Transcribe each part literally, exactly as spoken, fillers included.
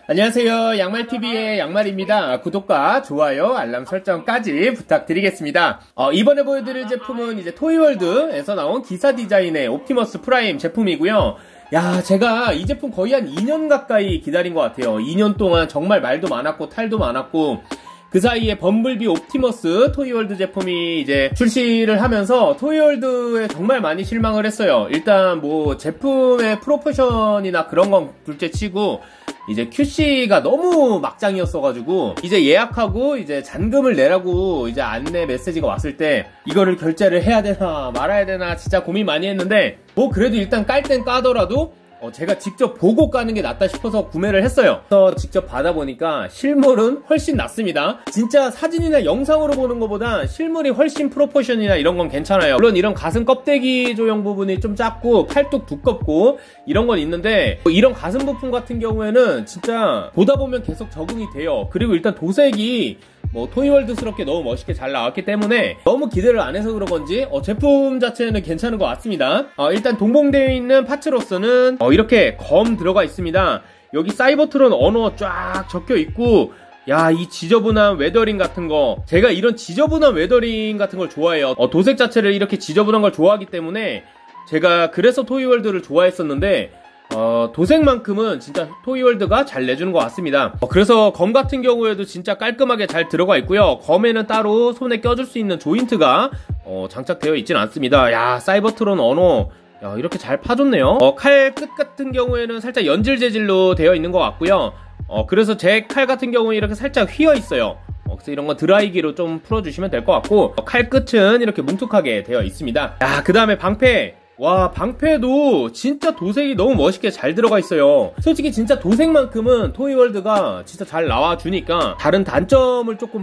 안녕하세요. 양말티비의 양말입니다. 구독과 좋아요, 알람 설정까지 부탁드리겠습니다. 어, 이번에 보여드릴 제품은 이제 토이월드에서 나온 기사 디자인의 옵티머스 프라임 제품이고요. 야, 제가 이 제품 거의 한 이 년 가까이 기다린 것 같아요. 이 년 동안 정말 말도 많았고 탈도 많았고, 그 사이에 범블비 옵티머스 토이월드 제품이 이제 출시를 하면서 토이월드에 정말 많이 실망을 했어요. 일단 뭐 제품의 프로포션이나 그런 건 둘째 치고 이제 큐씨가 너무 막장이었어가지고 이제 예약하고 이제 잔금을 내라고 이제 안내 메시지가 왔을 때 이거를 결제를 해야 되나 말아야 되나 진짜 고민 많이 했는데, 뭐 그래도 일단 깔 땐 까더라도 어, 제가 직접 보고 까는 게 낫다 싶어서 구매를 했어요. 그래서 직접 받아보니까 실물은 훨씬 낫습니다. 진짜 사진이나 영상으로 보는 것보다 실물이 훨씬 프로포션이나 이런 건 괜찮아요. 물론 이런 가슴 껍데기 조형 부분이 좀 작고 팔뚝 두껍고 이런 건 있는데, 뭐 이런 가슴 부품 같은 경우에는 진짜 보다 보면 계속 적응이 돼요. 그리고 일단 도색이 뭐 토이월드스럽게 너무 멋있게 잘 나왔기 때문에 너무 기대를 안 해서 그런 건지 어, 제품 자체는 괜찮은 것 같습니다. 어, 일단 동봉되어 있는 파츠로서는 어, 이렇게 검 들어가 있습니다. 여기 사이버트론 언어 쫙 적혀 있고, 야, 이 지저분한 웨더링 같은 거, 제가 이런 지저분한 웨더링 같은 걸 좋아해요. 어, 도색 자체를 이렇게 지저분한 걸 좋아하기 때문에 제가 그래서 토이월드를 좋아했었는데, 어, 도색만큼은 진짜 토이월드가 잘 내주는 것 같습니다. 어, 그래서 검 같은 경우에도 진짜 깔끔하게 잘 들어가 있고요. 검에는 따로 손에 껴줄 수 있는 조인트가 어, 장착되어 있진 않습니다. 야, 사이버트론 언어, 야, 이렇게 잘 파줬네요. 어, 칼 끝 같은 경우에는 살짝 연질 재질로 되어 있는 것 같고요. 어, 그래서 제 칼 같은 경우는 이렇게 살짝 휘어 있어요. 어, 그래서 이런 거 드라이기로 좀 풀어주시면 될 것 같고, 어, 칼 끝은 이렇게 뭉툭하게 되어 있습니다. 야, 그 다음에 방패. 와, 방패도 진짜 도색이 너무 멋있게 잘 들어가 있어요. 솔직히 진짜 도색만큼은 토이월드가 진짜 잘 나와주니까 다른 단점을 조금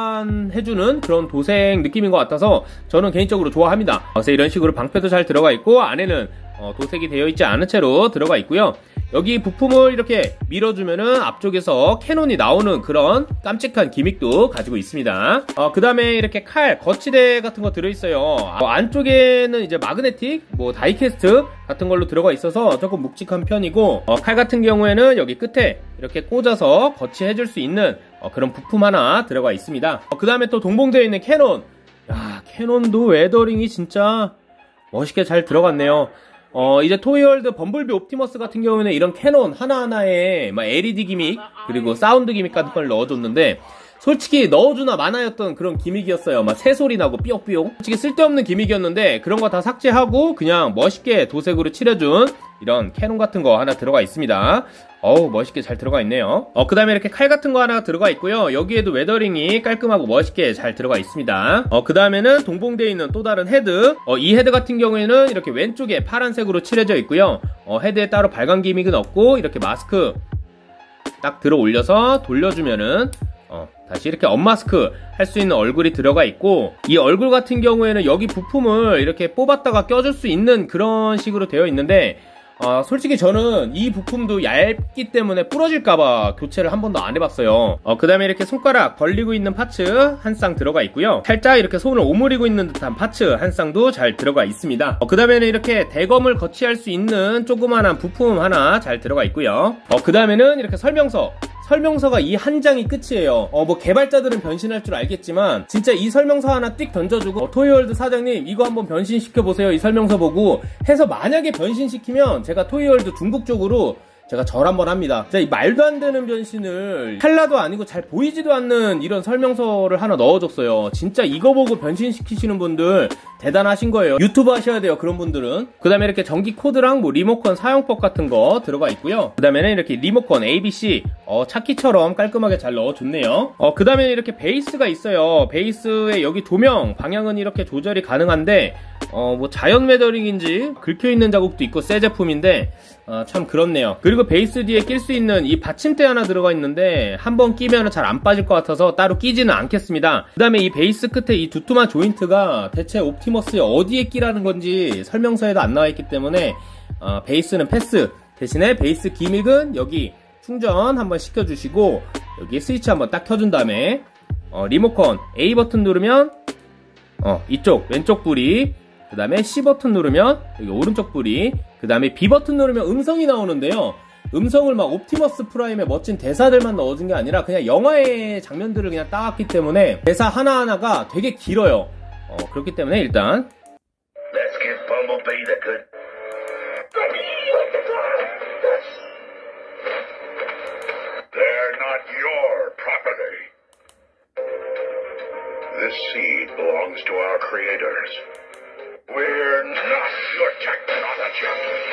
보완해주는 그런 도색 느낌인 것 같아서 저는 개인적으로 좋아합니다. 그래서 이런 식으로 방패도 잘 들어가 있고, 안에는 어, 도색이 되어 있지 않은 채로 들어가 있고요. 여기 부품을 이렇게 밀어주면은 앞쪽에서 캐논이 나오는 그런 깜찍한 기믹도 가지고 있습니다. 어, 그 다음에 이렇게 칼, 거치대 같은 거 들어있어요. 어, 안쪽에는 이제 마그네틱, 뭐 다이캐스트 같은 걸로 들어가 있어서 조금 묵직한 편이고, 어, 칼 같은 경우에는 여기 끝에 이렇게 꽂아서 거치해줄 수 있는 어, 그런 부품 하나 들어가 있습니다. 어, 그 다음에 또 동봉되어 있는 캐논. 야, 캐논도 웨더링이 진짜 멋있게 잘 들어갔네요. 어, 이제 토이월드 범블비 옵티머스 같은 경우는 이런 캐논 하나하나에 막 엘이디 기믹, 그리고 사운드 기믹 같은 걸 넣어줬는데, 솔직히 넣어주나 마나였던 그런 기믹이었어요. 막 새소리 나고 삐용삐용. 솔직히 쓸데없는 기믹이었는데 그런 거 다 삭제하고 그냥 멋있게 도색으로 칠해준 이런 캐논 같은 거 하나 들어가 있습니다. 어우, 멋있게 잘 들어가 있네요. 어, 그 다음에 이렇게 칼 같은 거 하나 들어가 있고요. 여기에도 웨더링이 깔끔하고 멋있게 잘 들어가 있습니다. 어, 그 다음에는 동봉되어 있는 또 다른 헤드. 어, 이 헤드 같은 경우에는 이렇게 왼쪽에 파란색으로 칠해져 있고요. 어, 헤드에 따로 발광 기믹은 없고, 이렇게 마스크 딱 들어 올려서 돌려주면은 어, 다시 이렇게 언마스크 할 수 있는 얼굴이 들어가 있고, 이 얼굴 같은 경우에는 여기 부품을 이렇게 뽑았다가 껴줄 수 있는 그런 식으로 되어 있는데, 어, 솔직히 저는 이 부품도 얇기 때문에 부러질까봐 교체를 한 번도 안 해봤어요. 어, 그 다음에 이렇게 손가락 벌리고 있는 파츠 한 쌍 들어가 있고요. 살짝 이렇게 손을 오므리고 있는 듯한 파츠 한 쌍도 잘 들어가 있습니다. 어, 그 다음에는 이렇게 대검을 거치할 수 있는 조그만한 부품 하나 잘 들어가 있고요. 어, 그 다음에는 이렇게 설명서. 설명서가 이 한 장이 끝이에요. 어, 뭐 개발자들은 변신할 줄 알겠지만 진짜 이 설명서 하나 띡 던져주고, 어, 토이월드 사장님 이거 한번 변신시켜보세요, 이 설명서 보고 해서 만약에 변신시키면 제가 토이월드 중국 쪽으로 제가 절 한번 합니다. 진짜 이 말도 안 되는 변신을, 칼라도 아니고 잘 보이지도 않는 이런 설명서를 하나 넣어줬어요. 진짜 이거 보고 변신시키시는 분들 대단하신 거예요. 유튜브 하셔야 돼요, 그런 분들은. 그 다음에 이렇게 전기 코드랑 뭐 리모컨 사용법 같은 거 들어가 있고요. 그 다음에는 이렇게 리모컨 에이비씨 어, 찾기처럼 깔끔하게 잘 넣어줬네요. 어, 그 다음에 이렇게 베이스가 있어요. 베이스에 여기 조명 방향은 이렇게 조절이 가능한데, 어, 뭐 자연 웨더링인지 긁혀있는 자국도 있고 새 제품인데 어, 참 그렇네요. 그리고 베이스 뒤에 낄 수 있는 이 받침대 하나 들어가 있는데 한번 끼면 잘 안 빠질 것 같아서 따로 끼지는 않겠습니다. 그 다음에 이 베이스 끝에 이 두툼한 조인트가 대체 옵티머스에 어디에 끼라는 건지 설명서에도 안 나와 있기 때문에 어, 베이스는 패스. 대신에 베이스 기믹은 여기 충전 한번 시켜주시고, 여기 스위치 한번 딱 켜준 다음에 어, 리모컨 A 버튼 누르면 어, 이쪽 왼쪽 불이, 그 다음에 C 버튼 누르면 여기 오른쪽 불이, 그 다음에 B 버튼 누르면 음성이 나오는데요. 음성을 막 옵티머스 프라임의 멋진 대사들만 넣어준 게 아니라 그냥 영화의 장면들을 그냥 따왔기 때문에 대사 하나하나가 되게 길어요. 어, 그렇기 때문에 일단 Let's give Bumblebee the good. They're not your property. This seed belongs to our creators. We're not your technology.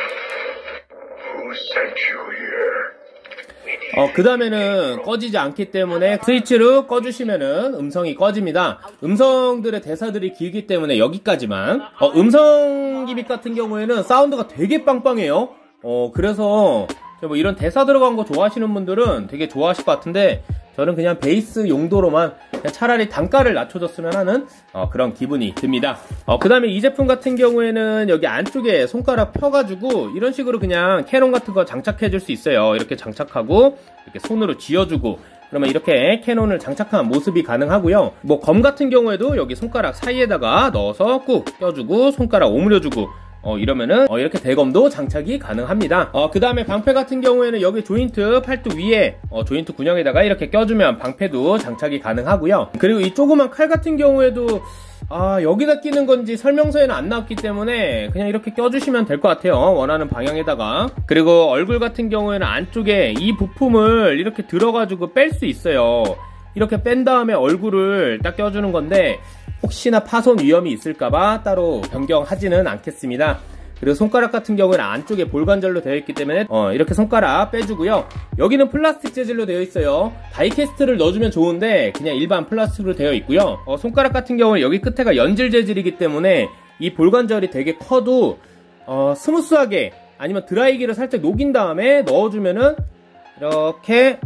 Who sent you here? 어, 그 다음에는 꺼지지 않기 때문에 스위치를 꺼주시면은 음성이 꺼집니다. 음성들의 대사들이 길기 때문에 여기까지만. 어, 음성 기믹 같은 경우에는 사운드가 되게 빵빵해요. 어, 그래서 뭐 이런 대사 들어간 거 좋아하시는 분들은 되게 좋아하실 것 같은데 저는 그냥 베이스 용도로만 그냥 차라리 단가를 낮춰줬으면 하는 어, 그런 기분이 듭니다. 어, 그 다음에 이 제품 같은 경우에는 여기 안쪽에 손가락 펴가지고 이런 식으로 그냥 캐논 같은 거 장착해줄 수 있어요. 이렇게 장착하고 이렇게 손으로 쥐어주고 그러면 이렇게 캐논을 장착한 모습이 가능하고요. 뭐 검 같은 경우에도 여기 손가락 사이에다가 넣어서 꾹 껴주고 손가락 오므려주고 어, 이러면은, 어, 이렇게 대검도 장착이 가능합니다. 어, 그 다음에 방패 같은 경우에는 여기 조인트 팔뚝 위에, 어, 조인트 군형에다가 이렇게 껴주면 방패도 장착이 가능하고요. 그리고 이 조그만 칼 같은 경우에도, 아, 여기다 끼는 건지 설명서에는 안 나왔기 때문에 그냥 이렇게 껴주시면 될 것 같아요. 원하는 방향에다가. 그리고 얼굴 같은 경우에는 안쪽에 이 부품을 이렇게 들어가지고 뺄 수 있어요. 이렇게 뺀 다음에 얼굴을 딱 껴주는 건데, 혹시나 파손 위험이 있을까봐 따로 변경하지는 않겠습니다. 그리고 손가락 같은 경우는 안쪽에 볼관절로 되어 있기 때문에 어, 이렇게 손가락 빼주고요. 여기는 플라스틱 재질로 되어 있어요. 다이캐스트를 넣어주면 좋은데 그냥 일반 플라스틱으로 되어 있고요. 어, 손가락 같은 경우는 여기 끝에가 연질 재질이기 때문에 이 볼관절이 되게 커도 어, 스무스하게 아니면 드라이기를 살짝 녹인 다음에 넣어주면은 이렇게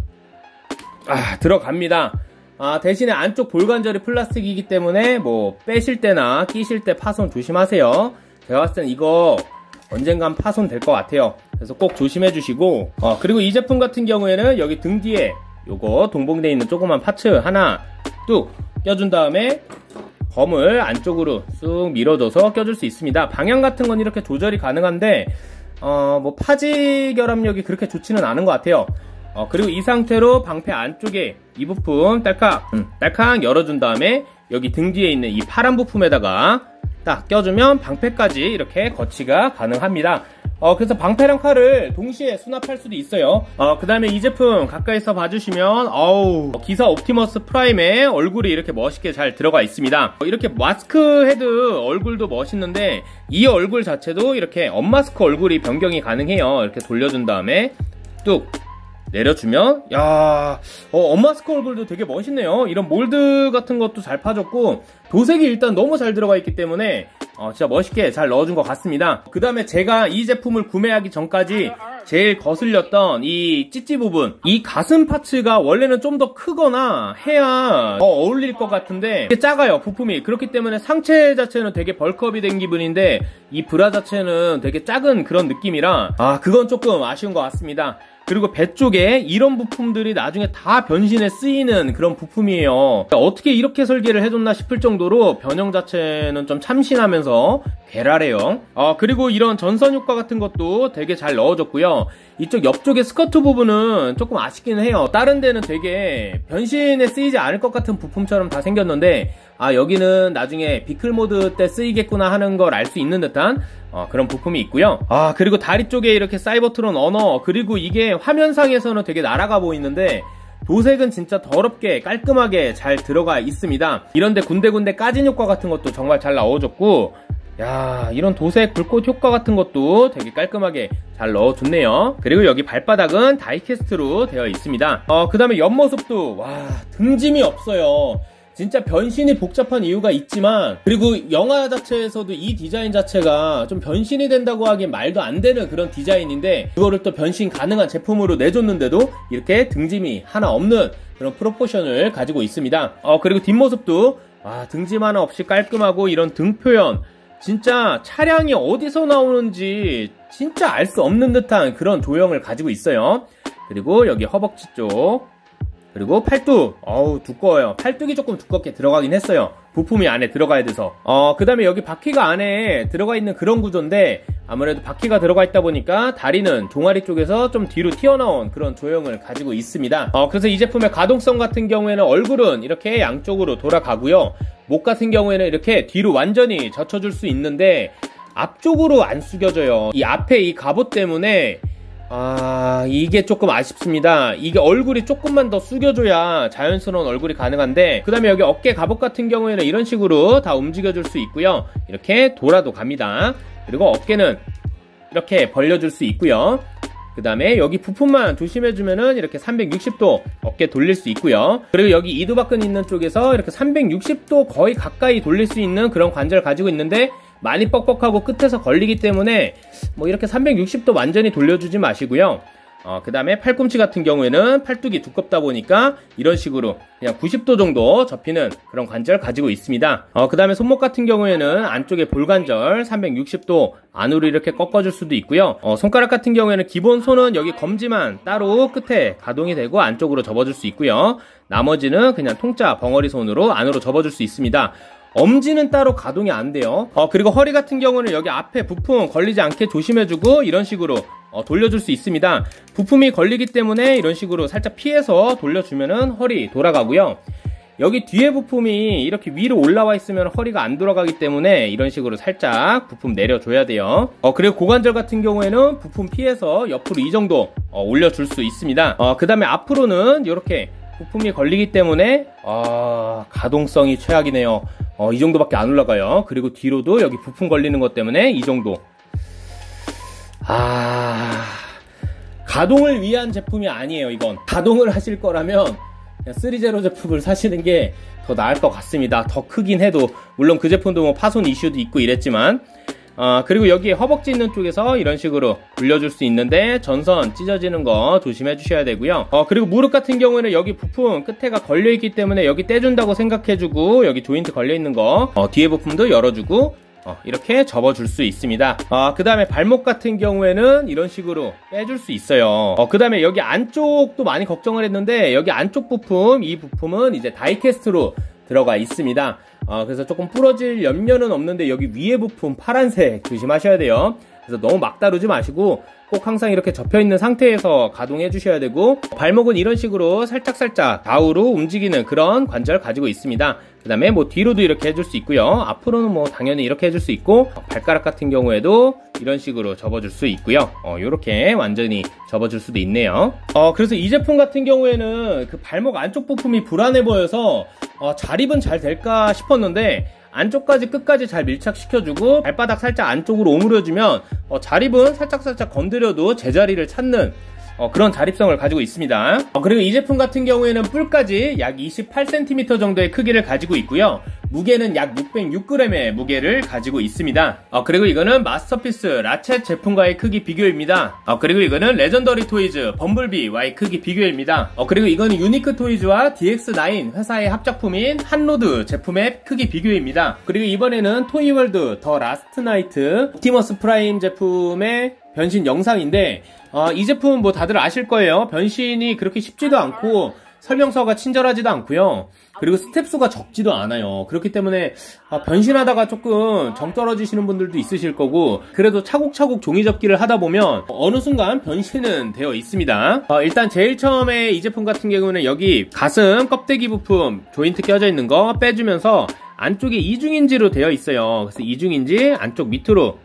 아, 들어갑니다. 아, 대신에 안쪽 볼관절이 플라스틱이기 때문에 뭐 빼실 때나 끼실 때 파손 조심하세요. 제가 봤을 땐 이거 언젠간 파손 될 것 같아요. 그래서 꼭 조심해 주시고 어, 그리고 이 제품 같은 경우에는 여기 등 뒤에 요거 동봉되어 있는 조그만 파츠 하나 뚝 껴준 다음에 검을 안쪽으로 쑥 밀어줘서 껴줄 수 있습니다. 방향 같은 건 이렇게 조절이 가능한데 어, 뭐 파지 결합력이 그렇게 좋지는 않은 것 같아요. 어, 그리고 이 상태로 방패 안쪽에 이 부품 딸칵 음, 딸칵 열어준 다음에 여기 등 뒤에 있는 이 파란 부품에다가 딱 껴주면 방패까지 이렇게 거치가 가능합니다. 어, 그래서 방패랑 칼을 동시에 수납할 수도 있어요. 어, 그 다음에 이 제품 가까이서 봐주시면 어우, 기사 옵티머스 프라임의 얼굴이 이렇게 멋있게 잘 들어가 있습니다. 어, 이렇게 마스크 헤드 얼굴도 멋있는데 이 얼굴 자체도 이렇게 언마스크 얼굴이 변경이 가능해요. 이렇게 돌려준 다음에 뚝 내려주면 야, 어, 언마스크 얼굴도 되게 멋있네요. 이런 몰드 같은 것도 잘 파졌고 도색이 일단 너무 잘 들어가 있기 때문에 어, 진짜 멋있게 잘 넣어준 것 같습니다. 그 다음에 제가 이 제품을 구매하기 전까지 제일 거슬렸던 이 찌찌 부분, 이 가슴 파츠가 원래는 좀 더 크거나 해야 더 어울릴 것 같은데 이게 작아요, 부품이. 그렇기 때문에 상체 자체는 되게 벌크업이 된 기분인데 이 브라 자체는 되게 작은 그런 느낌이라 아, 그건 조금 아쉬운 것 같습니다. 그리고 배 쪽에 이런 부품들이 나중에 다 변신에 쓰이는 그런 부품이에요. 어떻게 이렇게 설계를 해줬나 싶을 정도로 변형 자체는 좀 참신하면서 괴랄해요. 어, 그리고 이런 전선 효과 같은 것도 되게 잘 넣어줬고요. 이쪽 옆쪽에 스커트 부분은 조금 아쉽기는 해요. 다른 데는 되게 변신에 쓰이지 않을 것 같은 부품처럼 다 생겼는데 아, 여기는 나중에 비클 모드 때 쓰이겠구나 하는 걸 알 수 있는 듯한 어, 그런 부품이 있고요. 아, 그리고 다리 쪽에 이렇게 사이버트론 언어, 그리고 이게 화면상에서는 되게 날아가 보이는데 도색은 진짜 더럽게 깔끔하게 잘 들어가 있습니다. 이런데 군데군데 까진 효과 같은 것도 정말 잘 넣어줬고 야, 이런 도색 불꽃 효과 같은 것도 되게 깔끔하게 잘 넣어줬네요. 그리고 여기 발바닥은 다이캐스트로 되어 있습니다. 어, 그 다음에 옆모습도 와, 등짐이 없어요. 진짜 변신이 복잡한 이유가 있지만, 그리고 영화 자체에서도 이 디자인 자체가 좀 변신이 된다고 하기엔 말도 안 되는 그런 디자인인데 그거를 또 변신 가능한 제품으로 내줬는데도 이렇게 등짐이 하나 없는 그런 프로포션을 가지고 있습니다. 어, 그리고 뒷모습도 아, 등짐 하나 없이 깔끔하고 이런 등 표현 진짜 차량이 어디서 나오는지 진짜 알 수 없는 듯한 그런 조형을 가지고 있어요. 그리고 여기 허벅지 쪽, 그리고 팔뚝, 어우 두꺼워요. 팔뚝이 조금 두껍게 들어가긴 했어요. 부품이 안에 들어가야 돼서. 어, 그 다음에 여기 바퀴가 안에 들어가 있는 그런 구조인데 아무래도 바퀴가 들어가 있다 보니까 다리는 종아리 쪽에서 좀 뒤로 튀어나온 그런 조형을 가지고 있습니다. 어, 그래서 이 제품의 가동성 같은 경우에는 얼굴은 이렇게 양쪽으로 돌아가고요. 목 같은 경우에는 이렇게 뒤로 완전히 젖혀줄 수 있는데 앞쪽으로 안 숙여져요. 이 앞에 이 갑옷 때문에 아, 이게 조금 아쉽습니다. 이게 얼굴이 조금만 더 숙여줘야 자연스러운 얼굴이 가능한데, 그 다음에 여기 어깨 갑옷 같은 경우에는 이런 식으로 다 움직여줄 수 있고요. 이렇게 돌아도 갑니다. 그리고 어깨는 이렇게 벌려줄 수 있고요. 그 다음에 여기 부품만 조심해주면은 이렇게 삼백육십 도 어깨 돌릴 수 있고요. 그리고 여기 이두박근 있는 쪽에서 이렇게 삼백육십 도 거의 가까이 돌릴 수 있는 그런 관절을 가지고 있는데, 많이 뻑뻑하고 끝에서 걸리기 때문에 뭐 이렇게 삼백육십 도 완전히 돌려주지 마시고요. 어, 그 다음에 팔꿈치 같은 경우에는 팔뚝이 두껍다 보니까 이런 식으로 그냥 구십 도 정도 접히는 그런 관절 가지고 있습니다. 어, 그 다음에 손목 같은 경우에는 안쪽에 볼관절 삼백육십 도 안으로 이렇게 꺾어줄 수도 있고요. 어, 손가락 같은 경우에는 기본 손은 여기 검지만 따로 끝에 가동이 되고 안쪽으로 접어줄 수 있고요. 나머지는 그냥 통짜 벙어리 손으로 안으로 접어줄 수 있습니다. 엄지는 따로 가동이 안 돼요. 어, 그리고 허리 같은 경우는 여기 앞에 부품 걸리지 않게 조심해주고 이런 식으로 어, 돌려줄 수 있습니다. 부품이 걸리기 때문에 이런 식으로 살짝 피해서 돌려주면은 허리 돌아가고요. 여기 뒤에 부품이 이렇게 위로 올라와 있으면 허리가 안 돌아가기 때문에 이런 식으로 살짝 부품 내려줘야 돼요. 어, 그리고 고관절 같은 경우에는 부품 피해서 옆으로 이 정도 어, 올려줄 수 있습니다. 어, 그 다음에 앞으로는 이렇게 부품이 걸리기 때문에 아, 가동성이 최악이네요. 어, 이 정도밖에 안 올라가요. 그리고 뒤로도 여기 부품 걸리는 것 때문에 이 정도. 아, 가동을 위한 제품이 아니에요. 이건 가동을 하실 거라면 그냥 쓰리제로 제품을 사시는 게 더 나을 것 같습니다. 더 크긴 해도, 물론 그 제품도 뭐 파손 이슈도 있고 이랬지만, 어, 그리고 여기 허벅지 있는 쪽에서 이런 식으로 굴려줄 수 있는데 전선 찢어지는 거 조심해 주셔야 되고요. 어, 그리고 무릎 같은 경우에는 여기 부품 끝에가 걸려있기 때문에 여기 떼준다고 생각해주고, 여기 조인트 걸려있는 거 어, 뒤에 부품도 열어주고 어, 이렇게 접어줄 수 있습니다. 어, 그 다음에 발목 같은 경우에는 이런 식으로 빼줄 수 있어요. 어, 그 다음에 여기 안쪽도 많이 걱정을 했는데, 여기 안쪽 부품, 이 부품은 이제 다이캐스트로 들어가 있습니다. 어, 그래서 조금 부러질 염려는 없는데 여기 위에 부품 파란색 조심하셔야 돼요. 그래서 너무 막 다루지 마시고 꼭 항상 이렇게 접혀있는 상태에서 가동해 주셔야 되고, 발목은 이런 식으로 살짝살짝 좌우로 움직이는 그런 관절 가지고 있습니다. 그 다음에 뭐 뒤로도 이렇게 해줄 수 있고요. 앞으로는 뭐 당연히 이렇게 해줄 수 있고, 발가락 같은 경우에도 이런 식으로 접어줄 수 있고요. 어, 요렇게 완전히 접어줄 수도 있네요. 어, 그래서 이 제품 같은 경우에는 그 발목 안쪽 부품이 불안해 보여서 어, 자립은 잘 될까 싶었는데, 안쪽까지 끝까지 잘 밀착시켜주고 발바닥 살짝 안쪽으로 오므려주면 어, 자립은 살짝살짝 건드려도 제자리를 찾는 어, 그런 자립성을 가지고 있습니다. 어, 그리고 이 제품 같은 경우에는 뿔까지 약 이십팔 센티미터 정도의 크기를 가지고 있고요. 무게는 약 육백육 그램의 무게를 가지고 있습니다. 어, 그리고 이거는 마스터피스 라쳇 제품과의 크기 비교입니다. 어, 그리고 이거는 레전더리 토이즈 범블비와의 크기 비교입니다. 어, 그리고 이거는 유니크 토이즈와 디엑스 나인 회사의 합작품인 한로드 제품의 크기 비교입니다. 그리고 이번에는 토이월드 더 라스트 나이트 옵티머스 프라임 제품의 변신 영상인데, 어, 이 제품은 뭐 다들 아실 거예요. 변신이 그렇게 쉽지도 않고 설명서가 친절하지도 않고요. 그리고 스텝수가 적지도 않아요. 그렇기 때문에 아, 변신하다가 조금 정 떨어지시는 분들도 있으실 거고, 그래도 차곡차곡 종이접기를 하다 보면 어느 순간 변신은 되어 있습니다. 어, 일단 제일 처음에 이 제품 같은 경우는 여기 가슴 껍데기 부품 조인트 껴져 있는 거 빼주면서 안쪽에 이중인지로 되어 있어요. 그래서 이중인지 안쪽 밑으로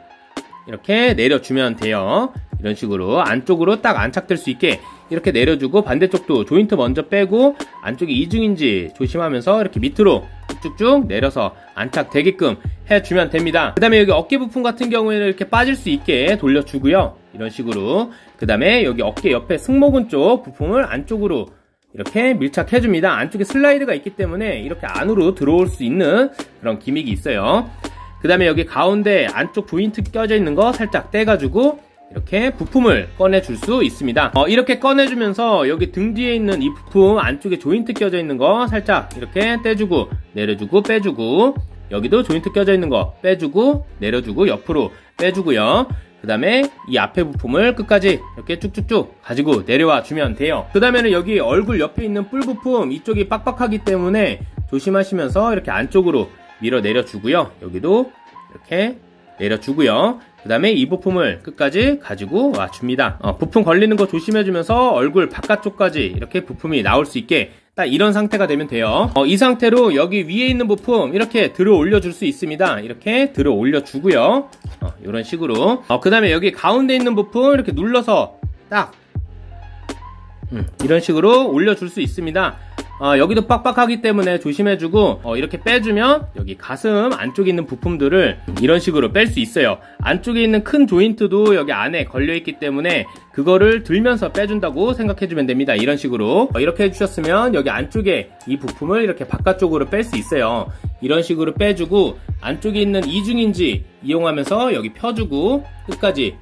이렇게 내려주면 돼요. 이런 식으로 안쪽으로 딱 안착될 수 있게 이렇게 내려주고, 반대쪽도 조인트 먼저 빼고 안쪽에 이중인지 조심하면서 이렇게 밑으로 쭉쭉 내려서 안착되게끔 해주면 됩니다. 그 다음에 여기 어깨 부품 같은 경우에는 이렇게 빠질 수 있게 돌려주고요. 이런 식으로. 그 다음에 여기 어깨 옆에 승모근 쪽 부품을 안쪽으로 이렇게 밀착해줍니다. 안쪽에 슬라이드가 있기 때문에 이렇게 안으로 들어올 수 있는 그런 기믹이 있어요. 그 다음에 여기 가운데 안쪽 조인트 껴져 있는 거 살짝 떼가지고 이렇게 부품을 꺼내줄 수 있습니다. 어, 이렇게 꺼내주면서 여기 등 뒤에 있는 이 부품 안쪽에 조인트 껴져 있는 거 살짝 이렇게 떼주고 내려주고 빼주고, 여기도 조인트 껴져 있는 거 빼주고 내려주고 옆으로 빼주고요. 그 다음에 이 앞에 부품을 끝까지 이렇게 쭉쭉쭉 가지고 내려와 주면 돼요. 그 다음에는 여기 얼굴 옆에 있는 뿔 부품, 이쪽이 빡빡하기 때문에 조심하시면서 이렇게 안쪽으로 밀어 내려주고요. 여기도 이렇게 내려주고요. 그 다음에 이 부품을 끝까지 가지고 와줍니다. 어, 부품 걸리는 거 조심해주면서 얼굴 바깥쪽까지 이렇게 부품이 나올 수 있게 딱 이런 상태가 되면 돼요. 어, 이 상태로 여기 위에 있는 부품 이렇게 들어 올려줄 수 있습니다. 이렇게 들어 올려주고요. 어, 이런 식으로. 어, 그 다음에 여기 가운데 있는 부품 이렇게 눌러서 딱 음, 이런 식으로 올려줄 수 있습니다. 어, 여기도 빡빡하기 때문에 조심해주고 어, 이렇게 빼주면 여기 가슴 안쪽에 있는 부품들을 이런 식으로 뺄 수 있어요. 안쪽에 있는 큰 조인트도 여기 안에 걸려있기 때문에 그거를 들면서 빼준다고 생각해주면 됩니다. 이런 식으로 어, 이렇게 해주셨으면 여기 안쪽에 이 부품을 이렇게 바깥쪽으로 뺄 수 있어요. 이런 식으로 빼주고 안쪽에 있는 이중인지 이용하면서 여기 펴주고 끝까지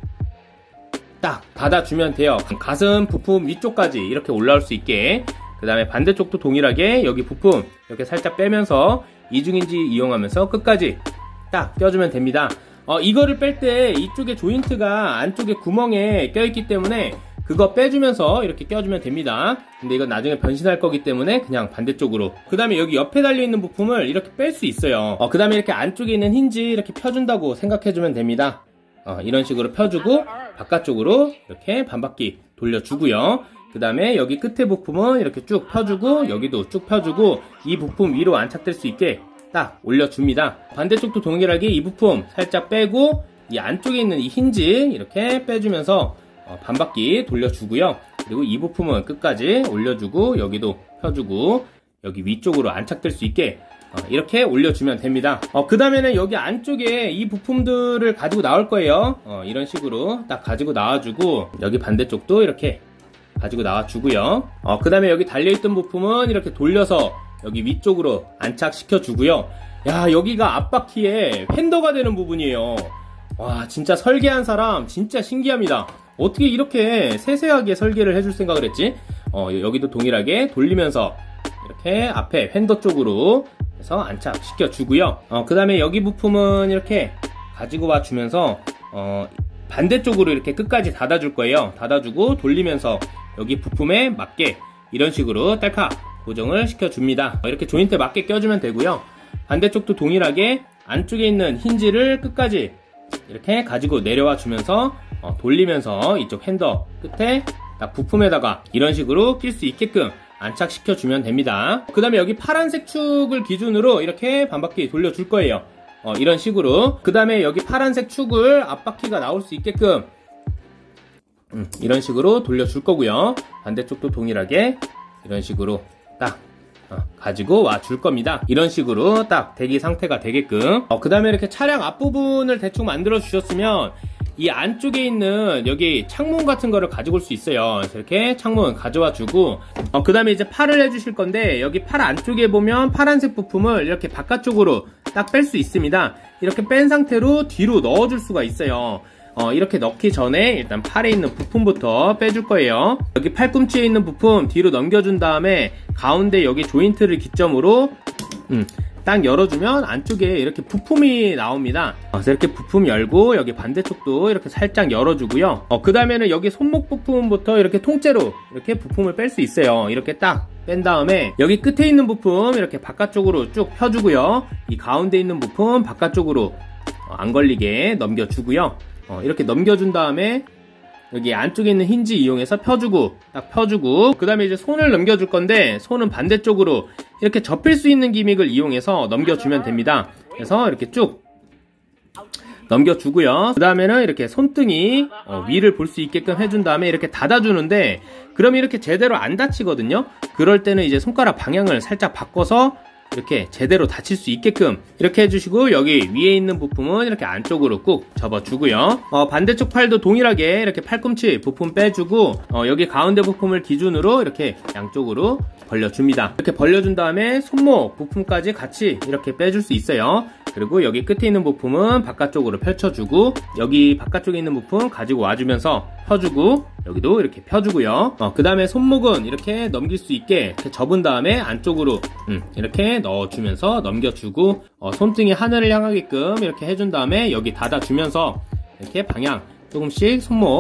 딱 닫아주면 돼요. 가슴 부품 위쪽까지 이렇게 올라올 수 있게. 그 다음에 반대쪽도 동일하게 여기 부품 이렇게 살짝 빼면서 이중인지 이용하면서 끝까지 딱 껴주면 됩니다. 어, 이거를 뺄 때 이쪽에 조인트가 안쪽에 구멍에 껴있기 때문에 그거 빼주면서 이렇게 껴주면 됩니다. 근데 이건 나중에 변신할 거기 때문에 그냥 반대쪽으로. 그 다음에 여기 옆에 달려있는 부품을 이렇게 뺄 수 있어요. 어, 그 다음에 이렇게 안쪽에 있는 힌지 이렇게 펴준다고 생각해주면 됩니다. 어, 이런 식으로 펴주고 바깥쪽으로 이렇게 반바퀴 돌려주고요. 그 다음에 여기 끝에 부품은 이렇게 쭉 펴주고 여기도 쭉 펴주고 이 부품 위로 안착될 수 있게 딱 올려줍니다. 반대쪽도 동일하게 이 부품 살짝 빼고 이 안쪽에 있는 이 힌지 이렇게 빼주면서 어, 반바퀴 돌려주고요. 그리고 이 부품은 끝까지 올려주고 여기도 펴주고 여기 위쪽으로 안착될 수 있게 어, 이렇게 올려주면 됩니다. 어, 그 다음에는 여기 안쪽에 이 부품들을 가지고 나올 거예요. 어, 이런 식으로 딱 가지고 나와주고 여기 반대쪽도 이렇게 가지고 나와주고요. 어, 그 다음에 여기 달려있던 부품은 이렇게 돌려서 여기 위쪽으로 안착시켜 주고요. 야, 여기가 앞바퀴에 휀더가 되는 부분이에요. 와, 진짜 설계한 사람 진짜 신기합니다. 어떻게 이렇게 세세하게 설계를 해줄 생각을 했지? 어, 여기도 동일하게 돌리면서 이렇게 앞에 휀더 쪽으로 해서 안착시켜 주고요. 어, 그 다음에 여기 부품은 이렇게 가지고 와 주면서 어, 반대쪽으로 이렇게 끝까지 닫아줄 거예요. 닫아주고 돌리면서 여기 부품에 맞게 이런 식으로 딸칵 고정을 시켜줍니다. 이렇게 조인트에 맞게 껴주면 되고요. 반대쪽도 동일하게 안쪽에 있는 힌지를 끝까지 이렇게 가지고 내려와 주면서 어, 돌리면서 이쪽 핸더 끝에 딱 부품에다가 이런 식으로 낄 수 있게끔 안착시켜주면 됩니다. 그 다음에 여기 파란색 축을 기준으로 이렇게 반바퀴 돌려줄 거예요. 어, 이런 식으로. 그 다음에 여기 파란색 축을 앞바퀴가 나올 수 있게끔 음, 이런 식으로 돌려줄 거고요. 반대쪽도 동일하게 이런 식으로 딱 어, 가지고 와 줄 겁니다. 이런 식으로 딱 대기 상태가 되게끔. 어, 그 다음에 이렇게 차량 앞부분을 대충 만들어 주셨으면 이 안쪽에 있는 여기 창문 같은 거를 가지고 올 수 있어요. 그래서 이렇게 창문 가져와 주고 어, 그 다음에 이제 팔을 해주실 건데 여기 팔 안쪽에 보면 파란색 부품을 이렇게 바깥쪽으로 딱 뺄 수 있습니다. 이렇게 뺀 상태로 뒤로 넣어줄 수가 있어요. 어, 이렇게 넣기 전에 일단 팔에 있는 부품부터 빼줄 거예요. 여기 팔꿈치에 있는 부품 뒤로 넘겨준 다음에 가운데 여기 조인트를 기점으로 음, 딱 열어주면 안쪽에 이렇게 부품이 나옵니다. 그래서 이렇게 부품 열고 여기 반대쪽도 이렇게 살짝 열어주고요. 어, 그 다음에는 여기 손목 부품부터 이렇게 통째로 이렇게 부품을 뺄 수 있어요. 이렇게 딱 뺀 다음에 여기 끝에 있는 부품 이렇게 바깥쪽으로 쭉 펴주고요. 이 가운데 있는 부품 바깥쪽으로 어, 안 걸리게 넘겨주고요. 어, 이렇게 넘겨준 다음에 여기 안쪽에 있는 힌지 이용해서 펴주고 딱 펴주고 그 다음에 이제 손을 넘겨줄 건데 손은 반대쪽으로 이렇게 접힐 수 있는 기믹을 이용해서 넘겨주면 됩니다. 그래서 이렇게 쭉 넘겨주고요. 그 다음에는 이렇게 손등이 어, 위를 볼 수 있게끔 해준 다음에 이렇게 닫아주는데 그럼 이렇게 제대로 안 닫히거든요. 그럴 때는 이제 손가락 방향을 살짝 바꿔서 이렇게 제대로 닫힐 수 있게끔 이렇게 해주시고 여기 위에 있는 부품은 이렇게 안쪽으로 꾹 접어주고요. 어, 반대쪽 팔도 동일하게 이렇게 팔꿈치 부품 빼주고 어, 여기 가운데 부품을 기준으로 이렇게 양쪽으로 벌려줍니다. 이렇게 벌려준 다음에 손목 부품까지 같이 이렇게 빼줄 수 있어요. 그리고 여기 끝에 있는 부품은 바깥쪽으로 펼쳐주고 여기 바깥쪽에 있는 부품 가지고 와주면서 펴주고 여기도 이렇게 펴주고요. 어, 그 다음에 손목은 이렇게 넘길 수 있게 이렇게 접은 다음에 안쪽으로 음, 이렇게 넣어주면서 넘겨주고 어, 손등이 하늘을 향하게끔 이렇게 해준 다음에 여기 닫아주면서 이렇게 방향 조금씩 손목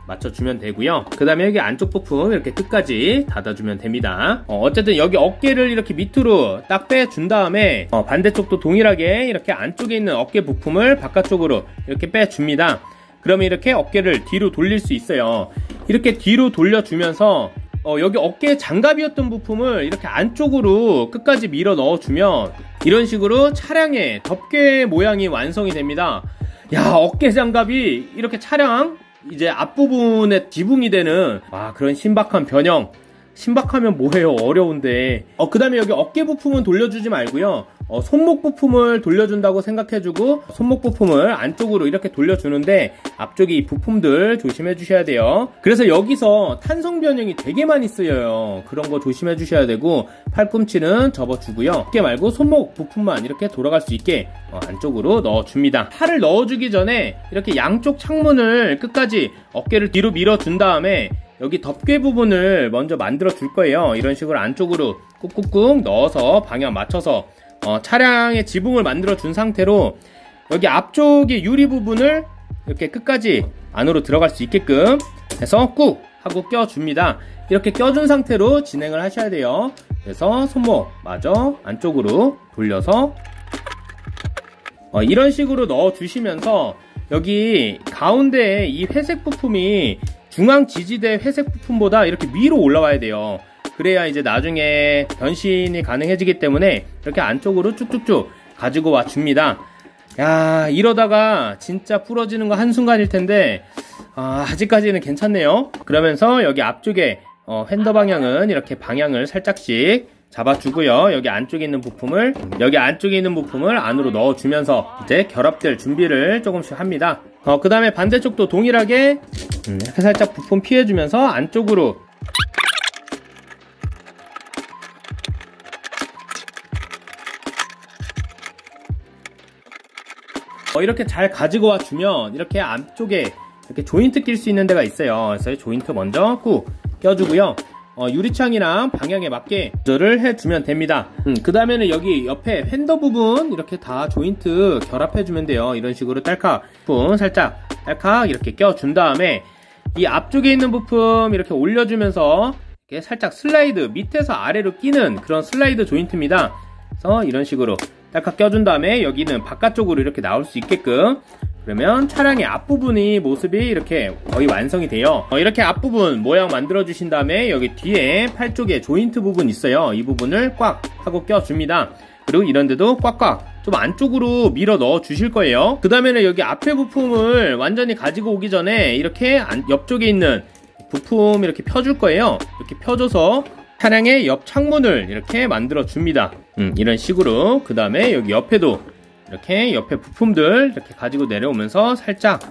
맞춰주면 되고요. 그 다음에 여기 안쪽 부품 이렇게 끝까지 닫아주면 됩니다. 어, 어쨌든 여기 어깨를 이렇게 밑으로 딱 빼준 다음에 어, 반대쪽도 동일하게 이렇게 안쪽에 있는 어깨 부품을 바깥쪽으로 이렇게 빼줍니다. 그러면 이렇게 어깨를 뒤로 돌릴 수 있어요. 이렇게 뒤로 돌려주면서 어, 여기 어깨 장갑이었던 부품을 이렇게 안쪽으로 끝까지 밀어 넣어주면 이런 식으로 차량의 덮개 모양이 완성이 됩니다. 야, 어깨 장갑이 이렇게 차량 이제 앞부분에 지붕이 되는 와, 그런 신박한 변형. 신박하면 뭐해요, 어려운데. 어, 그 다음에 여기 어깨 부품은 돌려주지 말고요. 어, 손목 부품을 돌려준다고 생각해주고 손목 부품을 안쪽으로 이렇게 돌려주는데 앞쪽에 이 부품들 조심해 주셔야 돼요. 그래서 여기서 탄성 변형이 되게 많이 쓰여요. 그런 거 조심해 주셔야 되고 팔꿈치는 접어주고요. 어깨 말고 손목 부품만 이렇게 돌아갈 수 있게 어, 안쪽으로 넣어줍니다. 팔을 넣어주기 전에 이렇게 양쪽 창문을 끝까지 어깨를 뒤로 밀어준 다음에 여기 덮개 부분을 먼저 만들어 줄 거예요. 이런 식으로 안쪽으로 꾹꾹꾹 넣어서 방향 맞춰서 어, 차량의 지붕을 만들어 준 상태로 여기 앞쪽의 유리 부분을 이렇게 끝까지 안으로 들어갈 수 있게끔 해서 꾹 하고 껴줍니다. 이렇게 껴준 상태로 진행을 하셔야 돼요. 그래서 손목 마저 안쪽으로 돌려서 어, 이런 식으로 넣어 주시면서 여기 가운데에 이 회색 부품이 중앙 지지대 회색 부품보다 이렇게 위로 올라와야 돼요. 그래야 이제 나중에 변신이 가능해지기 때문에 이렇게 안쪽으로 쭉쭉쭉 가지고 와 줍니다. 야, 이러다가 진짜 부러지는 거 한순간일 텐데 아, 아직까지는 괜찮네요. 그러면서 여기 앞쪽에 어, 핸더 방향은 이렇게 방향을 살짝씩 잡아주고요. 여기 안쪽에 있는 부품을 여기 안쪽에 있는 부품을 안으로 넣어주면서 이제 결합될 준비를 조금씩 합니다. 어, 그 다음에 반대쪽도 동일하게 음, 이렇게 살짝 부품 피해주면서 안쪽으로 어, 이렇게 잘 가지고 와 주면 이렇게 안쪽에 이렇게 조인트 낄 수 있는 데가 있어요. 그래서 조인트 먼저 꾹 껴주고요. 어, 유리창이랑 방향에 맞게 조절을 해주면 됩니다. 음, 그 다음에는 여기 옆에 휀더 부분 이렇게 다 조인트 결합해주면 돼요. 이런 식으로 딸칵 부분 살짝 딸칵 이렇게 껴준 다음에 이 앞쪽에 있는 부품 이렇게 올려주면서 이렇게 살짝 슬라이드 밑에서 아래로 끼는 그런 슬라이드 조인트입니다. 그래서 이런 식으로 딸칵 껴준 다음에 여기는 바깥쪽으로 이렇게 나올 수 있게끔 그러면 차량의 앞부분이 모습이 이렇게 거의 완성이 돼요. 어, 이렇게 앞부분 모양 만들어 주신 다음에 여기 뒤에 팔 쪽에 조인트 부분 있어요. 이 부분을 꽉 하고 껴줍니다. 그리고 이런데도 꽉꽉 좀 안쪽으로 밀어 넣어 주실 거예요. 그 다음에는 여기 앞에 부품을 완전히 가지고 오기 전에 이렇게 안, 옆쪽에 있는 부품 이렇게 펴줄 거예요. 이렇게 펴줘서 차량의 옆 창문을 이렇게 만들어 줍니다. 음, 이런 식으로. 그 다음에 여기 옆에도 이렇게 옆에 부품들 이렇게 가지고 내려오면서 살짝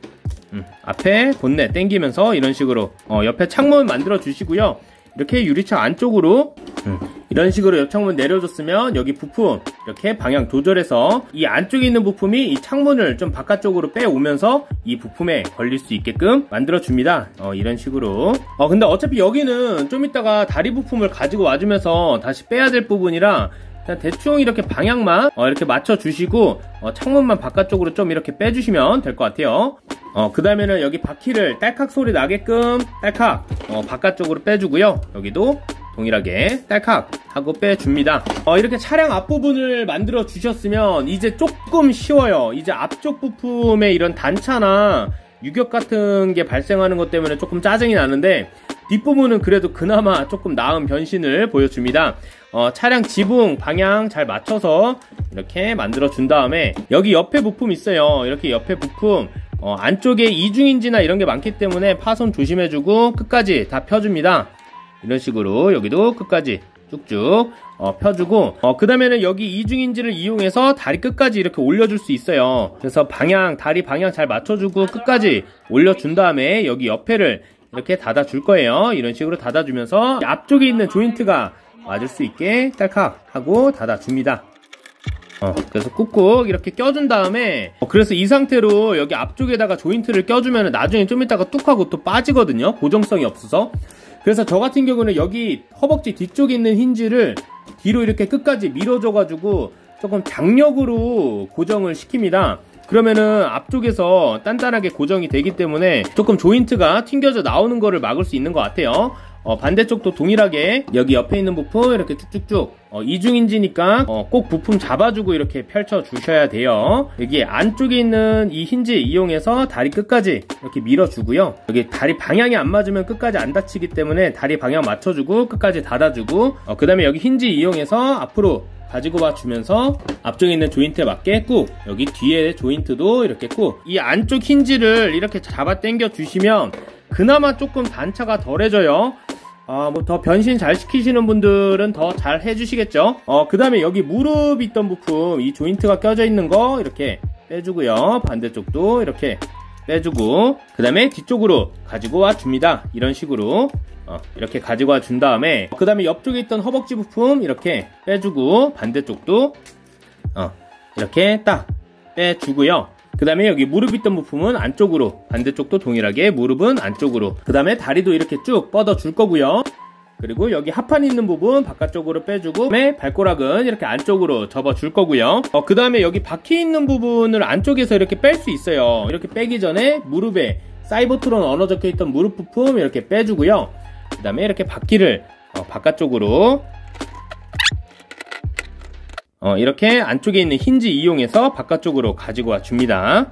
음, 앞에 본넷 당기면서 이런 식으로 어, 옆에 창문 만들어 주시고요. 이렇게 유리창 안쪽으로 음, 이런 식으로 옆 창문 내려줬으면 여기 부품 이렇게 방향 조절해서 이 안쪽에 있는 부품이 이 창문을 좀 바깥쪽으로 빼오면서 이 부품에 걸릴 수 있게끔 만들어 줍니다. 어, 이런 식으로. 어, 근데 어차피 여기는 좀 이따가 다리 부품을 가지고 와주면서 다시 빼야 될 부분이라 그냥 대충 이렇게 방향만 어, 이렇게 맞춰 주시고 어, 창문만 바깥쪽으로 좀 이렇게 빼주시면 될 것 같아요. 어, 그 다음에는 여기 바퀴를 딸칵 소리 나게끔 딸칵 어, 바깥쪽으로 빼주고요. 여기도 동일하게 딸칵 하고 빼줍니다. 어, 이렇게 차량 앞부분을 만들어 주셨으면 이제 조금 쉬워요. 이제 앞쪽 부품에 이런 단차나 유격 같은 게 발생하는 것 때문에 조금 짜증이 나는데 뒷부분은 그래도 그나마 조금 나은 변신을 보여줍니다. 어, 차량 지붕 방향 잘 맞춰서 이렇게 만들어 준 다음에 여기 옆에 부품 있어요. 이렇게 옆에 부품 어, 안쪽에 이중인지나 이런 게 많기 때문에 파손 조심해주고 끝까지 다 펴줍니다. 이런 식으로 여기도 끝까지 쭉쭉 어, 펴주고 어, 그 다음에는 여기 이중인지를 이용해서 다리 끝까지 이렇게 올려줄 수 있어요. 그래서 방향 다리 방향 잘 맞춰주고 끝까지 올려준 다음에 여기 옆에를 이렇게 닫아줄 거예요. 이런 식으로 닫아주면서 앞쪽에 있는 조인트가 맞을 수 있게 딸칵 하고 닫아줍니다. 어, 그래서 꾹꾹 이렇게 껴준 다음에 어, 그래서 이 상태로 여기 앞쪽에다가 조인트를 껴주면 나중에 좀 이따가 뚝 하고 또 빠지거든요. 고정성이 없어서. 그래서 저 같은 경우는 여기 허벅지 뒤쪽에 있는 힌지를 뒤로 이렇게 끝까지 밀어줘 가지고 조금 장력으로 고정을 시킵니다. 그러면은 앞쪽에서 단단하게 고정이 되기 때문에 조금 조인트가 튕겨져 나오는 거를 막을 수 있는 것 같아요. 어, 반대쪽도 동일하게 여기 옆에 있는 부품 이렇게 쭉쭉쭉 어, 이중인지니까 어, 꼭 부품 잡아주고 이렇게 펼쳐 주셔야 돼요. 여기 안쪽에 있는 이 힌지 이용해서 다리 끝까지 이렇게 밀어주고요. 여기 다리 방향이 안 맞으면 끝까지 안 닫히기 때문에 다리 방향 맞춰주고 끝까지 닫아주고 어, 그 다음에 여기 힌지 이용해서 앞으로 가지고 와 주면서 앞쪽에 있는 조인트에 맞게 꾹, 여기 뒤에 조인트도 이렇게 꾹, 이 안쪽 힌지를 이렇게 잡아 당겨 주시면 그나마 조금 단차가 덜해져요. 아, 뭐 더 변신 잘 시키시는 분들은 더 잘 해주시겠죠. 어, 그 다음에 여기 무릎 있던 부품, 이 조인트가 껴져 있는 거 이렇게 빼주고요. 반대쪽도 이렇게 빼주고, 그 다음에 뒤쪽으로 가지고 와 줍니다. 이런 식으로 어, 이렇게 가지고 와 준 다음에 그 다음에 옆쪽에 있던 허벅지 부품 이렇게 빼주고, 반대쪽도 어, 이렇게 딱 빼주고요. 그 다음에 여기 무릎 있던 부품은 안쪽으로, 반대쪽도 동일하게 무릎은 안쪽으로, 그 다음에 다리도 이렇게 쭉 뻗어 줄 거고요. 그리고 여기 하판 있는 부분 바깥쪽으로 빼주고, 그다음에 발꼬락은 이렇게 안쪽으로 접어 줄 거고요. 어, 그 다음에 여기 바퀴 있는 부분을 안쪽에서 이렇게 뺄 수 있어요. 이렇게 빼기 전에 무릎에 사이버트론 언어 적혀 있던 무릎 부품 이렇게 빼주고요. 그 다음에 이렇게 바퀴를 어, 바깥쪽으로 어, 이렇게 안쪽에 있는 힌지 이용해서 바깥쪽으로 가지고 와 줍니다.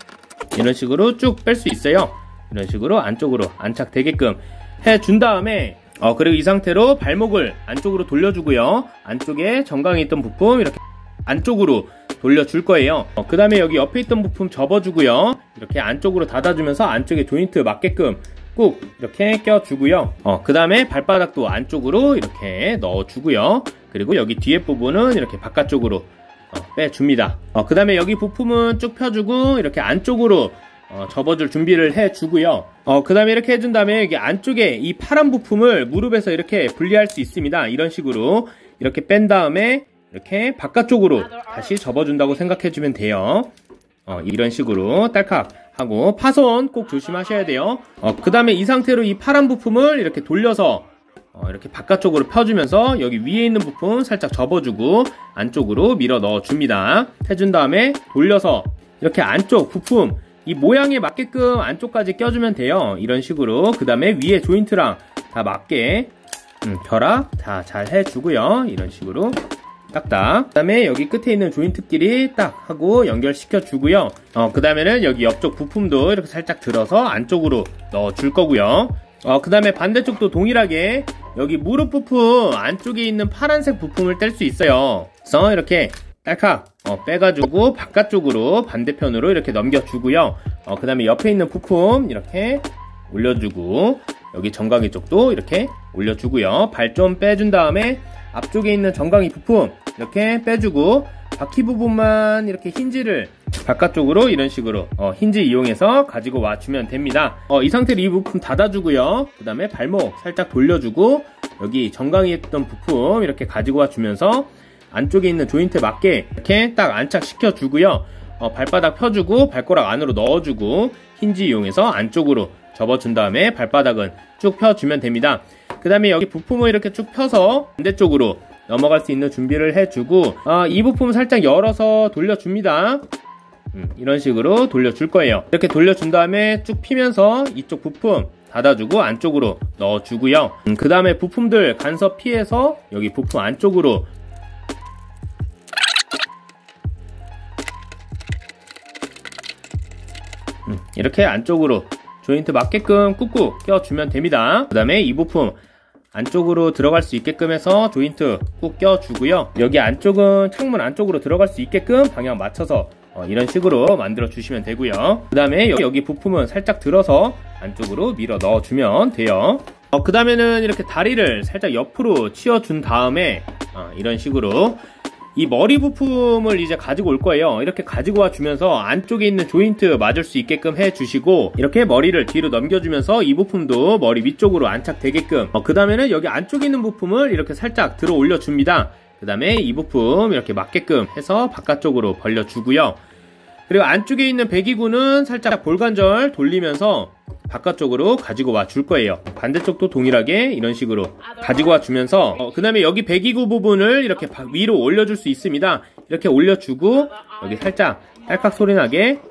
이런 식으로 쭉 뺄 수 있어요. 이런 식으로 안쪽으로 안착되게끔 해준 다음에 어, 그리고 이 상태로 발목을 안쪽으로 돌려주고요. 안쪽에 정강이 있던 부품 이렇게 안쪽으로 돌려줄 거예요. 어, 그 다음에 여기 옆에 있던 부품 접어주고요. 이렇게 안쪽으로 닫아주면서 안쪽에 조인트 맞게끔 꾹 이렇게 껴주고요. 어, 그 다음에 발바닥도 안쪽으로 이렇게 넣어주고요. 그리고 여기 뒤에 부분은 이렇게 바깥쪽으로 어, 빼줍니다. 어, 그 다음에 여기 부품은 쭉 펴주고 이렇게 안쪽으로 어, 접어줄 준비를 해주고요. 어, 그 다음에 이렇게 해준 다음에 여기 안쪽에 이 파란 부품을 무릎에서 이렇게 분리할 수 있습니다. 이런 식으로 이렇게 뺀 다음에 이렇게 바깥쪽으로 다시 접어준다고 생각해주면 돼요. 어, 이런 식으로 딸칵 하고, 파손 꼭 조심하셔야 돼요. 어, 그 다음에 이 상태로 이 파란 부품을 이렇게 돌려서 어, 이렇게 바깥쪽으로 펴주면서 여기 위에 있는 부품 살짝 접어주고 안쪽으로 밀어 넣어줍니다. 해준 다음에 돌려서 이렇게 안쪽 부품 이 모양에 맞게끔 안쪽까지 껴주면 돼요. 이런 식으로. 그 다음에 위에 조인트랑 다 맞게 음, 결합 다 잘 해주고요. 이런 식으로 딱딱. 그 다음에 여기 끝에 있는 조인트끼리 딱 하고 연결시켜 주고요. 어, 그 다음에는 여기 옆쪽 부품도 이렇게 살짝 들어서 안쪽으로 넣어 줄 거고요. 어, 그 다음에 반대쪽도 동일하게 여기 무릎 부품 안쪽에 있는 파란색 부품을 뗄 수 있어요. 그래서 이렇게 딸칵 어, 빼가지고 바깥쪽으로 반대편으로 이렇게 넘겨주고요. 어, 그 다음에 옆에 있는 부품 이렇게 올려주고, 여기 정강이 쪽도 이렇게 올려주고요. 발 좀 빼준 다음에 앞쪽에 있는 정강이 부품 이렇게 빼주고, 바퀴 부분만 이렇게 힌지를 바깥쪽으로 이런 식으로 어, 힌지 이용해서 가지고 와주면 됩니다. 어, 이 상태로 이 부품 닫아주고요. 그 다음에 발목 살짝 돌려주고, 여기 정강이 있던 부품 이렇게 가지고 와주면서 안쪽에 있는 조인트에 맞게 이렇게 딱 안착시켜 주고요. 어, 발바닥 펴주고 발가락 안으로 넣어주고 힌지 이용해서 안쪽으로 접어준 다음에 발바닥은 쭉 펴주면 됩니다. 그 다음에 여기 부품을 이렇게 쭉 펴서 반대쪽으로 넘어갈 수 있는 준비를 해주고, 어, 이 부품을 살짝 열어서 돌려줍니다. 음, 이런 식으로 돌려줄 거예요. 이렇게 돌려준 다음에 쭉 피면서 이쪽 부품 닫아주고 안쪽으로 넣어주고요. 음, 그 다음에 부품들 간섭 피해서 여기 부품 안쪽으로 음, 이렇게 안쪽으로 조인트 맞게끔 꾹꾹 껴주면 됩니다. 그 다음에 이 부품 안쪽으로 들어갈 수 있게끔 해서 조인트 꾹 껴주고요. 여기 안쪽은 창문 안쪽으로 들어갈 수 있게끔 방향 맞춰서 어, 이런 식으로 만들어 주시면 되고요. 그 다음에 여기, 여기 부품은 살짝 들어서 안쪽으로 밀어 넣어주면 돼요. 어, 그 다음에는 이렇게 다리를 살짝 옆으로 치워준 다음에 어, 이런 식으로 이 머리 부품을 이제 가지고 올 거예요. 이렇게 가지고 와 주면서 안쪽에 있는 조인트 맞을 수 있게끔 해 주시고, 이렇게 머리를 뒤로 넘겨주면서 이 부품도 머리 위쪽으로 안착되게끔, 어, 그 다음에는 여기 안쪽에 있는 부품을 이렇게 살짝 들어 올려 줍니다. 그 다음에 이 부품 이렇게 맞게끔 해서 바깥쪽으로 벌려주고요. 그리고 안쪽에 있는 배기구는 살짝 볼관절 돌리면서 바깥쪽으로 가지고 와 줄 거예요. 반대쪽도 동일하게 이런 식으로 가지고 와 주면서 어, 그 다음에 여기 배기구 부분을 이렇게 위로 올려줄 수 있습니다. 이렇게 올려주고 여기 살짝 딸깍 소리나게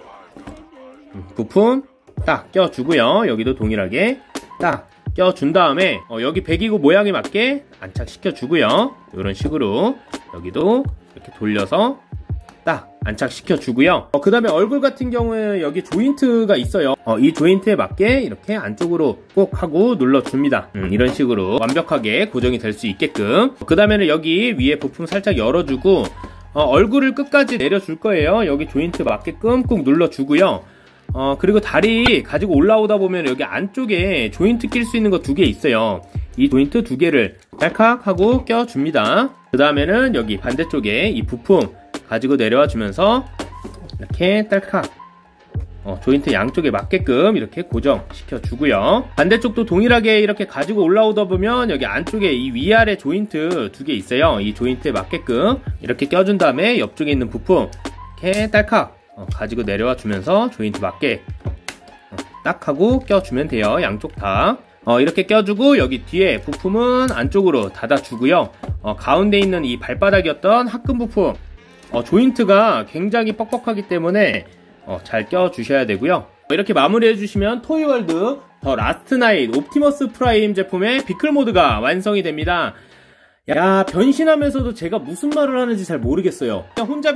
부품 딱 껴주고요. 여기도 동일하게 딱 껴준 다음에 어, 여기 배기구 모양에 맞게 안착시켜 주고요. 이런 식으로 여기도 이렇게 돌려서 딱 안착시켜 주고요. 어, 그 다음에 얼굴 같은 경우에는 여기 조인트가 있어요. 어, 이 조인트에 맞게 이렇게 안쪽으로 꼭 하고 눌러줍니다. 음, 이런 식으로 완벽하게 고정이 될 수 있게끔. 그 다음에는 여기 위에 부품 살짝 열어주고 어, 얼굴을 끝까지 내려줄 거예요. 여기 조인트 맞게끔 꾹 눌러주고요. 어, 그리고 다리 가지고 올라오다 보면 여기 안쪽에 조인트 낄 수 있는 거 두 개 있어요. 이 조인트 두 개를 딸칵 하고 껴줍니다. 그 다음에는 여기 반대쪽에 이 부품 가지고 내려와 주면서 이렇게 딸칵 어, 조인트 양쪽에 맞게끔 이렇게 고정시켜 주고요. 반대쪽도 동일하게 이렇게 가지고 올라오다 보면 여기 안쪽에 이 위아래 조인트 두 개 있어요. 이 조인트에 맞게끔 이렇게 껴준 다음에 옆쪽에 있는 부품 이렇게 딸칵 어, 가지고 내려와 주면서 조인트 맞게 어, 딱 하고 껴주면 돼요. 양쪽 다 어, 이렇게 껴주고 여기 뒤에 부품은 안쪽으로 닫아주고요. 어, 가운데 있는 이 발바닥이었던 합금 부품 어, 조인트가 굉장히 뻑뻑하기 때문에 어, 잘 껴주셔야 되고요. 이렇게 마무리해 주시면 토이월드 더 라스트 나잇 옵티머스 프라임 제품의 비클 모드가 완성이 됩니다. 야, 변신하면서도 제가 무슨 말을 하는지 잘 모르겠어요. 그냥 혼자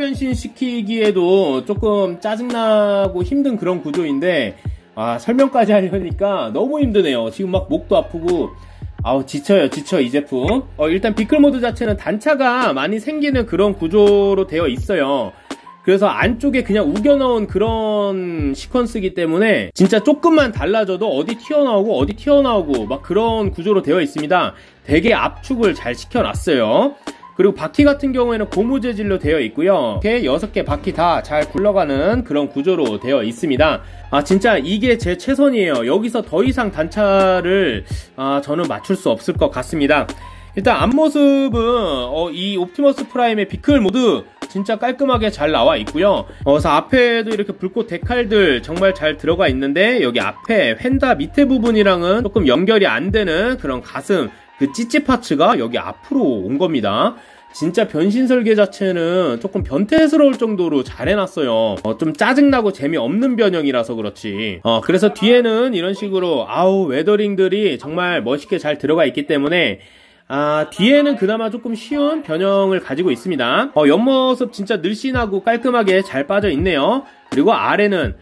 변신시키기에도 조금 짜증나고 힘든 그런 구조인데 아, 설명까지 하려니까 너무 힘드네요. 지금 막 목도 아프고 아우 지쳐요 지쳐 이 제품. 어, 일단 비클 모드 자체는 단차가 많이 생기는 그런 구조로 되어 있어요. 그래서 안쪽에 그냥 우겨 넣은 그런 시퀀스이기 때문에 진짜 조금만 달라져도 어디 튀어나오고 어디 튀어나오고 막 그런 구조로 되어 있습니다. 되게 압축을 잘 시켜놨어요. 그리고 바퀴 같은 경우에는 고무 재질로 되어 있고요. 이렇게 여섯 개 바퀴 다 잘 굴러가는 그런 구조로 되어 있습니다. 아 진짜 이게 제 최선이에요. 여기서 더 이상 단차를 아, 저는 맞출 수 없을 것 같습니다. 일단 앞모습은 어, 이 옵티머스 프라임의 비클 모드 진짜 깔끔하게 잘 나와 있고요. 어, 그래서 앞에도 이렇게 불꽃 데칼들 정말 잘 들어가 있는데 여기 앞에 휀다 밑에 부분이랑은 조금 연결이 안 되는 그런 가슴 그 찌찌 파츠가 여기 앞으로 온 겁니다. 진짜 변신 설계 자체는 조금 변태스러울 정도로 잘 해놨어요. 어, 좀 짜증나고 재미없는 변형이라서 그렇지. 어, 그래서 뒤에는 이런 식으로 아우 웨더링들이 정말 멋있게 잘 들어가 있기 때문에 아, 뒤에는 그나마 조금 쉬운 변형을 가지고 있습니다. 어, 옆모습 진짜 늘씬하고 깔끔하게 잘 빠져 있네요. 그리고 아래는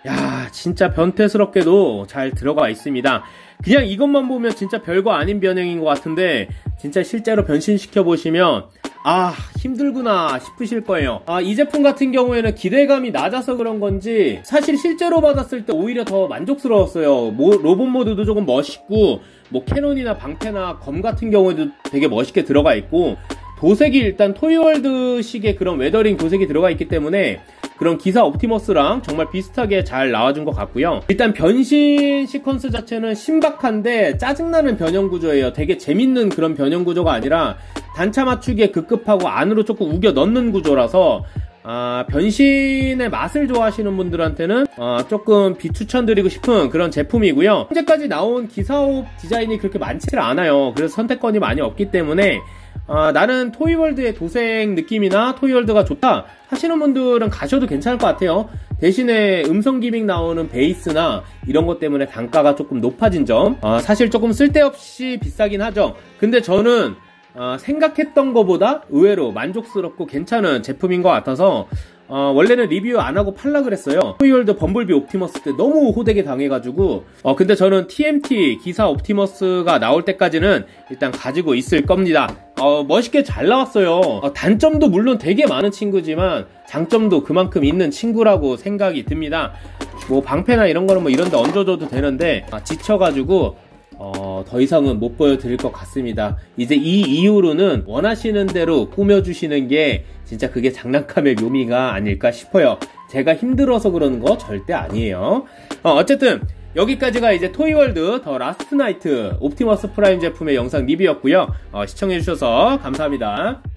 야 진짜 변태스럽게도 잘 들어가 있습니다. 그냥 이것만 보면 진짜 별거 아닌 변형인 것 같은데 진짜 실제로 변신시켜 보시면 아 힘들구나 싶으실 거예요. 아, 이 제품 같은 경우에는 기대감이 낮아서 그런 건지 사실 실제로 받았을 때 오히려 더 만족스러웠어요. 뭐, 로봇 모드도 조금 멋있고 뭐 캐논이나 방패나 검 같은 경우에도 되게 멋있게 들어가 있고 도색이 일단 토이월드식의 그런 웨더링 도색이 들어가 있기 때문에 그런 기사 옵티머스랑 정말 비슷하게 잘 나와준 것 같고요. 일단 변신 시퀀스 자체는 신박한데 짜증나는 변형 구조예요. 되게 재밌는 그런 변형 구조가 아니라 단차 맞추기에 급급하고 안으로 조금 우겨 넣는 구조라서 아, 변신의 맛을 좋아하시는 분들한테는 어, 조금 비추천드리고 싶은 그런 제품이고요. 현재까지 나온 기사옵 디자인이 그렇게 많지를 않아요. 그래서 선택권이 많이 없기 때문에 어, 나는 토이월드의 도색 느낌이나 토이월드가 좋다 하시는 분들은 가셔도 괜찮을 것 같아요. 대신에 음성 기믹 나오는 베이스나 이런 것 때문에 단가가 조금 높아진 점 어, 사실 조금 쓸데없이 비싸긴 하죠. 근데 저는 어, 생각했던 것보다 의외로 만족스럽고 괜찮은 제품인 것 같아서 어, 원래는 리뷰 안 하고 팔라 그랬어요. 토이월드 범블비 옵티머스 때 너무 호되게 당해가지고 어, 근데 저는 티엠티 기사 옵티머스가 나올 때까지는 일단 가지고 있을 겁니다. 어, 멋있게 잘 나왔어요. 어, 단점도 물론 되게 많은 친구지만 장점도 그만큼 있는 친구라고 생각이 듭니다. 뭐 방패나 이런 거는 뭐 이런 데 얹어줘도 되는데 아, 지쳐가지고 어, 더 이상은 못 보여드릴 것 같습니다. 이제 이 이후로는 원하시는 대로 꾸며주시는 게 진짜 그게 장난감의 묘미가 아닐까 싶어요. 제가 힘들어서 그러는 거 절대 아니에요. 어, 어쨌든 여기까지가 이제 토이월드 더 라스트 나이트 옵티머스 프라임 제품의 영상 리뷰였고요. 어, 시청해주셔서 감사합니다.